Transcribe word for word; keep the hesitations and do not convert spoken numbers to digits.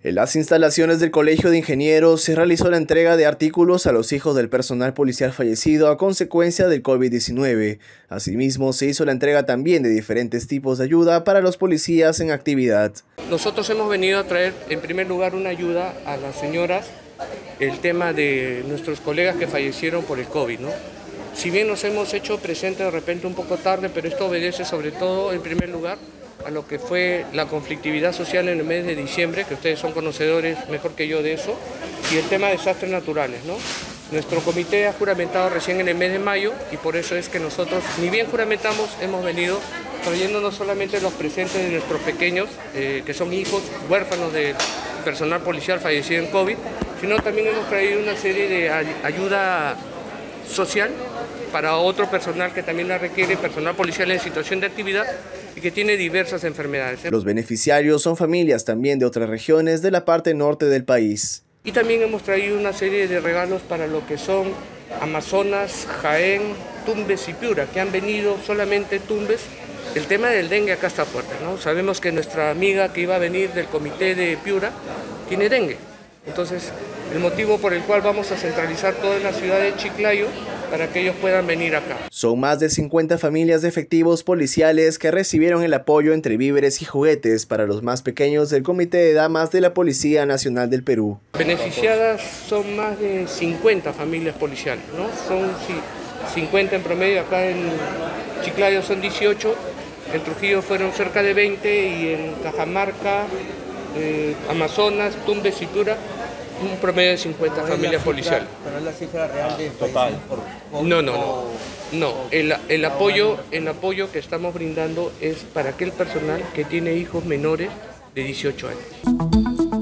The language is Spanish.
En las instalaciones del Colegio de Ingenieros se realizó la entrega de artículos a los hijos del personal policial fallecido a consecuencia del COVID diecinueve. Asimismo, se hizo la entrega también de diferentes tipos de ayuda para los policías en actividad. Nosotros hemos venido a traer, en primer lugar, una ayuda a las señoras, el tema de nuestros colegas que fallecieron por el COVID, ¿no? Si bien nos hemos hecho presente de repente un poco tarde, pero esto obedece sobre todo, en primer lugar, a lo que fue la conflictividad social en el mes de diciembre, que ustedes son conocedores mejor que yo de eso, y el tema de desastres naturales, ¿no? Nuestro comité ha juramentado recién en el mes de mayo y por eso es que nosotros, ni bien juramentamos, hemos venido trayendo no solamente los presentes de nuestros pequeños, eh, que son hijos huérfanos del personal policial fallecido en COVID, sino también hemos traído una serie de ayuda social para otro personal que también la requiere, personal policial en situación de actividad y que tiene diversas enfermedades. Los beneficiarios son familias también de otras regiones de la parte norte del país. Y también hemos traído una serie de regalos para lo que son Amazonas, Jaén, Tumbes y Piura, que han venido solamente Tumbes. El tema del dengue acá está fuerte, ¿no? Sabemos que nuestra amiga que iba a venir del comité de Piura tiene dengue. Entonces, el motivo por el cual vamos a centralizar todo en la ciudad de Chiclayo para que ellos puedan venir acá. Son más de cincuenta familias de efectivos policiales que recibieron el apoyo entre víveres y juguetes para los más pequeños del Comité de Damas de la Policía Nacional del Perú. Beneficiadas son más de cincuenta familias policiales, ¿no? Son sí, cincuenta en promedio, acá en Chiclayo son dieciocho, en Trujillo fueron cerca de veinte y en Cajamarca, eh, Amazonas, Tumbes y Piura, un promedio de cincuenta familias policiales. ¿Pero es la cifra real de total? No, no, no. No, el, el, apoyo, el apoyo que estamos brindando es para aquel personal que tiene hijos menores de dieciocho años.